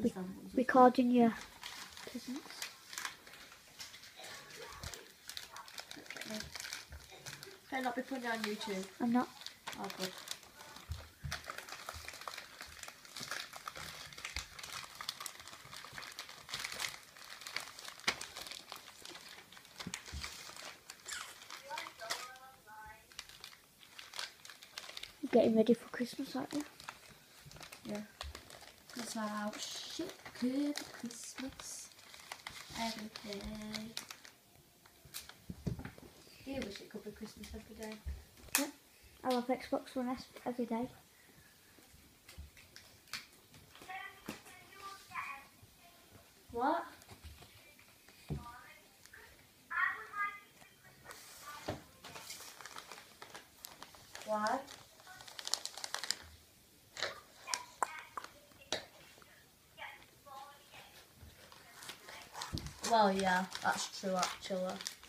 recording your presents. Can I not be putting it on YouTube? I'm not. Oh, good. Getting ready for Christmas, aren't you? Yeah. That's how shit good Christmas every day. You wish it could be Christmas every day. Yeah. I love Xbox One S every day. What? Why? Well, yeah, that's true actually.